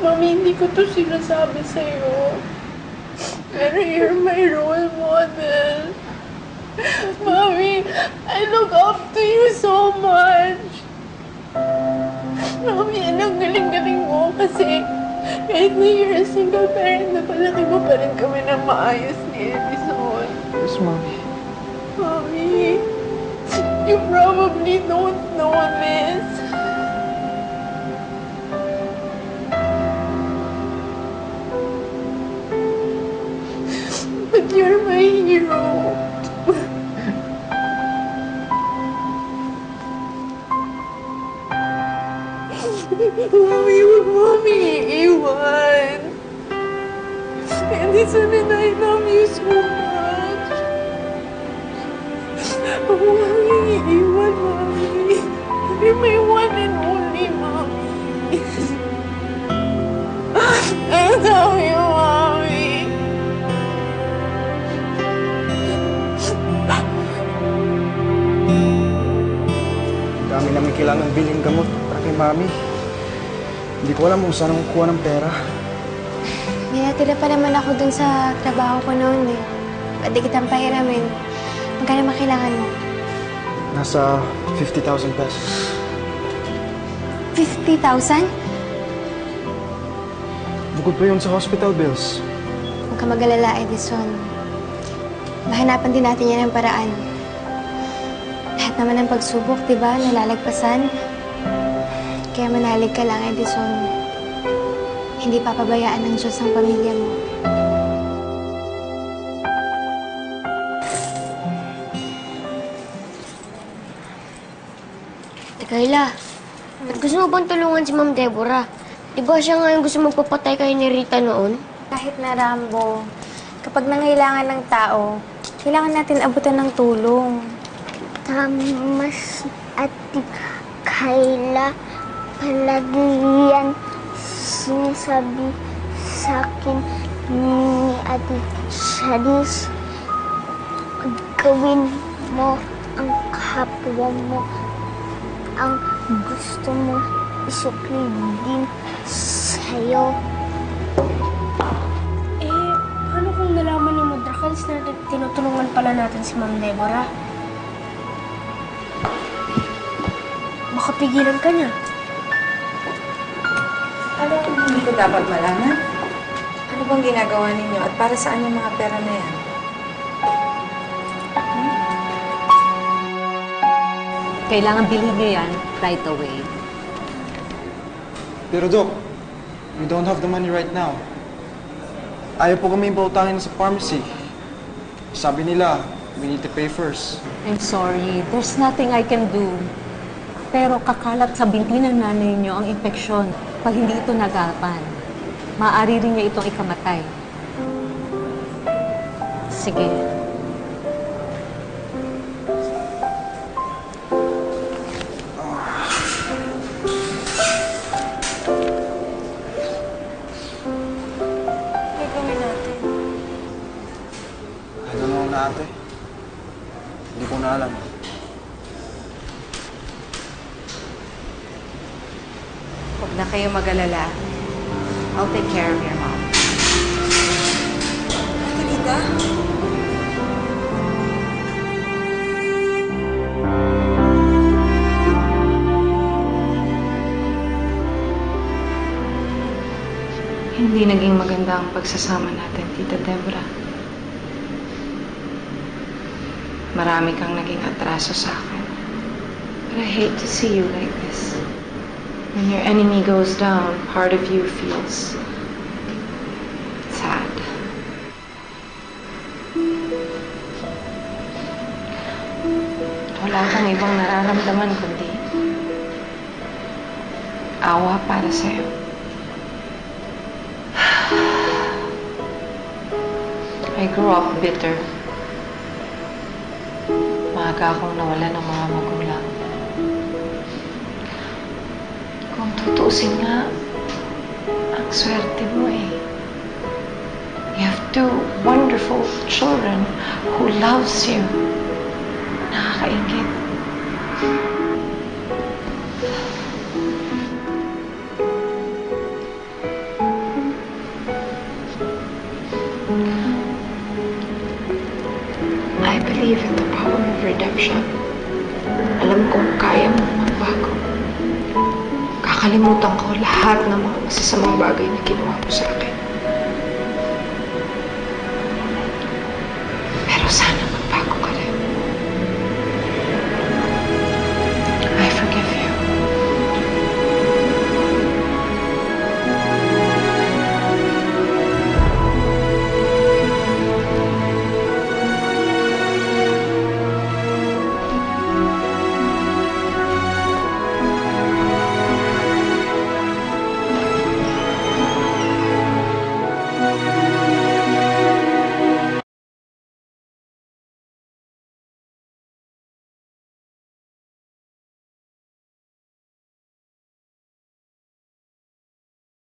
Mami, hindi ko to sinasabi sa'yo. Pero you're my role model. Mami, I look up to you so much. Mami, ang galing-galing mo kasi kahit na you're a single parent, napalaki mo pa rin kami ng maayos ni Edison. Yes, Mommy. Mommy, you probably don't know this. But you're my hero. Mommy, huwag mo kami iiwan. Edison and I love you so much. Huwag mo kami iiwan, Mommy. You're my one and only Mommy. I love you, Mommy. Ang dami namin kailangan bilhin gamot para kay Mami. Hindi ko alam kung saan ako kukuha ng pera. May natira pa naman ako dun sa trabaho ko noon eh. Pwede kitang pahiramin. Magkano ba kailangan mo? Nasa 50,000 pesos. 50,000? Bukod pa yun sa hospital bills. Huwag ka mag-alala, Edison. Mahanapan din natin yan ng paraan. Lahat naman ng pagsubok, di ba, nalalagpasan. Kaya manalig ka lang, Edison. Hindi papabayaan ng Diyos ang pamilya mo. Kayla, ba't gusto mo bang tulungan si Ma'am Deborah? Di ba siya nga yung gusto magpapatay kay ni Rita noon? Kahit na, Rambo, kapag nangailangan ng tao, kailangan natin abutan ng tulong. Tamas at Kayla, palagi yan sinasabi sa akin ni Ate Charis. Gawin mo ang kapwa mo. Ang gusto mo isukli din sa'yo. Paano kung nalaman ni Mudrakals na tinutulungan pala natin si Ma'am Deborah? Baka pigilan ka niya. Ano ang hindi ko dapat malaman? Ano bang ginagawa ninyo at para saan yung mga pera na yan? Kailangan bilhin niyo yan right away. Pero Doc, we don't have the money right now. Ayaw po kami ipautangin sa pharmacy. Sabi nila, we need to pay first. I'm sorry. There's nothing I can do. Pero kakalat sa binti ng nanay niyo ang impeksyon. Pag hindi ito nagapan, maaari rin niya itong ikamatay. Sige. Gagawin natin. I don't know na ate. Hindi ko na alam. Huwag na kayo mag-alala. I'll take care of your mom. Ate Rita? Hindi naging maganda ang pagsasama natin, Tita Deborah. Marami kang naging atraso sa akin. But I hate to see you like this. When your enemy goes down, part of you feels sad. Wala kang ibang nararamdaman kundi awa para sa'yo. I grew up bitter. Maaga akong nawala ng mga magulang. Kung tutuusin nga, ang swerte mo eh. You have two wonderful children who loves you. Nakakaingit. redemption. Alam kong kaya mong magbago. Kakalimutan ko lahat ng mga masasamang bagay na ginawa mo sa akin.